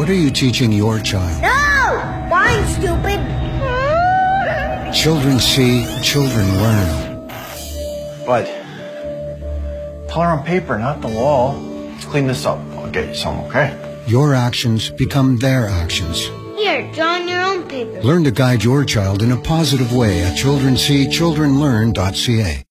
What are you teaching your child? No! Fine, stupid. Children see, children learn. Bud, color on paper, not the wall. Let's clean this up. I'll get you some, okay? Your actions become their actions. Here, draw on your own paper. Learn to guide your child in a positive way at childrenseechildrenlearn.ca.